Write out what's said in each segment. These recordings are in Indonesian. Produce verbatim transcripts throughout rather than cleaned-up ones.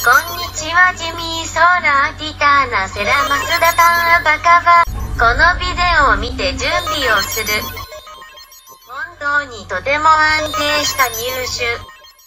こんにちは、ジミー・ソーラー・ティターナ・セラ・マスダ・タン・アバカバ。このビデオを見て準備をする。本当にとても安定した入手。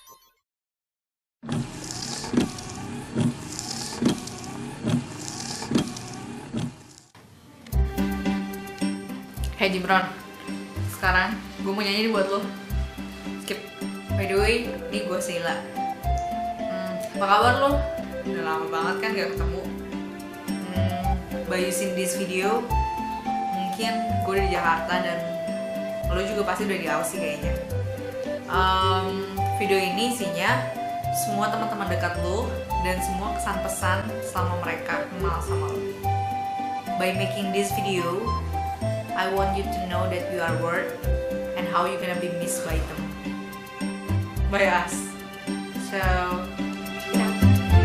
Hey Jimron, sekarang gue mau nyanyi nih buat lo. Skip. By the way, ini gue Sheila. Hmm, apa kabar lo? Udah lama banget kan gak ketemu. Hmm, by using this video, mungkin gue udah di Jakarta dan lo juga pasti udah di Aussie kayaknya. Um, video ini isinya semua teman-teman dekat lo dan semua kesan pesan selama mereka kenal sama lo. By making this video, I want you to know that you are worth and how you're gonna be missed by them, by us. So, you know.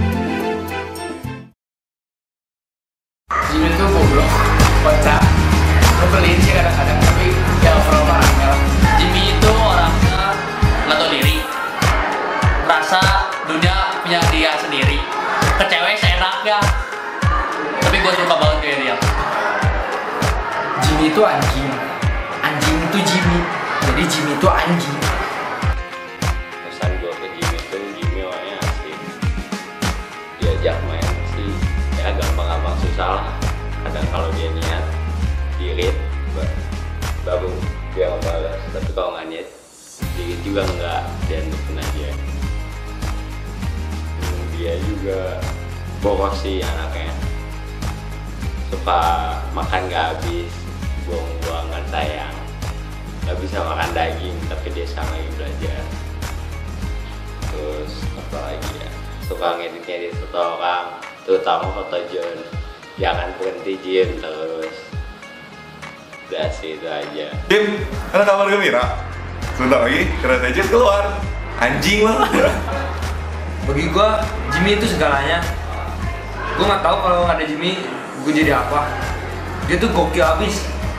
Jimmy tuh goblok, kocak, ngebelin sih kadang-kadang, tapi ya overall orangnya lah. Jimmy itu orangnya nggak tahu diri, merasa dunia punya dia sendiri, ke cewek seenaknya. Tapi gue suka banget kayak dia. Jimmy itu anjing, anjing itu Jimmy, jadi Jimmy itu anjing. Pesan gue ke Jimmy itu, Jimmy orangnya asik, diajak main sih, ya gampang-gampang susah lah. Kadang kalau dia niat, dirit, baru dia ngebalas. Tapi kalau nggak niat, dirit juga enggak, dia nutupin aja. Hmm, dia juga boros sih anaknya, suka makan gak habis, buang-buangan sayang, nggak bisa makan daging, tapi dia sekarang lagi belajar. Terus apa lagi ya, suka ngedit-ngedit foto orang, terutama foto John. Jangan berhenti Jim terus. Udah sih itu aja. Jim, ada kabar gembira? Sebentar lagi kereta Jim keluar. Anjing lah. Bagi gue, Jimmy itu segalanya. Gue nggak tahu kalau nggak ada Jimmy, gue jadi apa. Dia tuh gokil abis.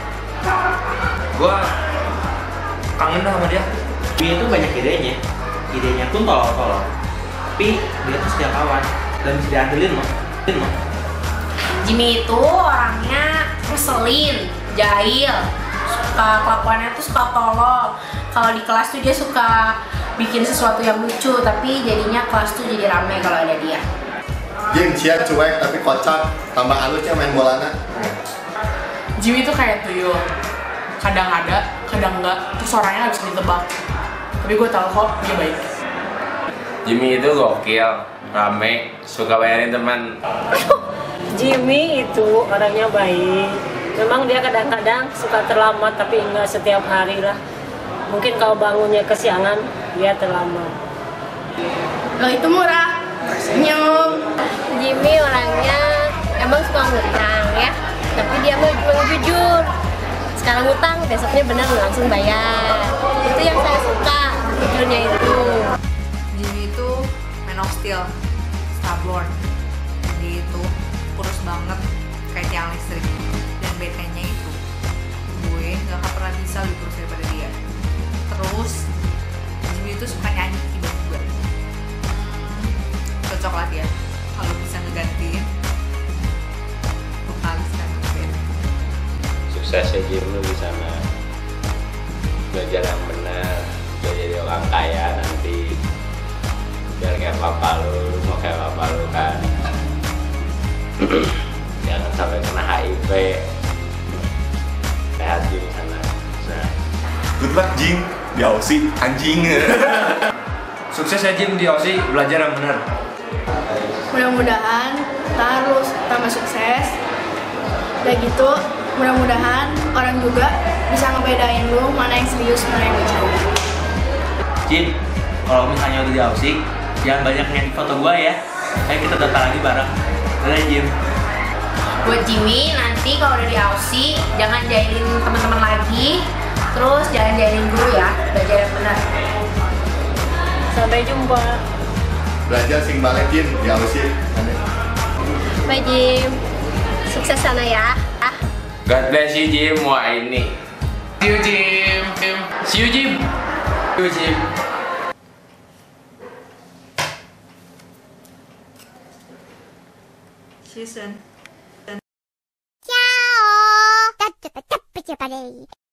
Gue kangen dah sama dia. Dia itu banyak idenya, idenya pun tolol-tolol, tapi dia tuh setia kawan dan bisa diandelin loh, loh. Jimmy itu orangnya ngeselin, jahil, suka kelakuannya tuh suka tolol. Kalau di kelas tuh dia suka bikin sesuatu yang lucu, tapi jadinya kelas tuh jadi rame kalau ada dia. Jim, cia cuek tapi kocak, tambah halusnya main bolana. Jimmy tuh kayak tuyul, kadang ada, kadang enggak, terus orangnya nggak bisa ditebak. Tapi gue tahu kok dia baik. Jimmy itu gokil, rame, suka bayarin teman. Jimmy itu orangnya baik. Memang dia kadang-kadang suka terlambat, tapi enggak setiap hari lah. Mungkin kalau bangunnya kesiangan, dia terlambat. Lo itu murah, senyum. Jimmy orangnya emang suka ngutang ya, tapi dia mau jujur. Sekarang ngutang, besoknya benar langsung bayar. Itu yang saya suka, jujurnya itu. Jimmy itu man of steel, stubborn. Dia itu kurus banget, kayak tiang listrik. Dan betenya itu, gue gak akan pernah bisa lebih kurus daripada dia. Terus, Jimmy itu suka nyanyi tiba-tiba. Hmm, cocok lah dia kalau bisa ngegantiin vokalis dan band. Suksesnya Jim lu di sana, belajar yang benar, biar jadi orang kaya nanti, biar kayak papa lu, lu mau kayak papa lu kan. Jangan sampai kena H I V. Sehat Jim di sana. Nah. Good luck Jim, di Aussie, anjing. Sukses ya Jim di Aussie, belajar yang benar. Mudah-mudahan kita harus tambah sukses. Udah gitu, mudah-mudahan orang juga bisa ngebedain lu mana yang serius, mana yang bercanda. Jim, kalau misalnya udah di Aussie, jangan banyak ngedit foto gua ya. Ayo kita daftar lagi bareng. Udah Jim. Buat Jimmy, nanti kalau udah di Aussie, jangan jahilin teman-teman lagi. Terus jangan jahilin guru ya, belajar yang benar. Sampai jumpa. Belajar sing balik Jim di Aussie. Bye Jim. Sukses sana ya. God bless you Jim, wah ini. See you Jim. See you Jim. See you Jim. See you soon. Ciao.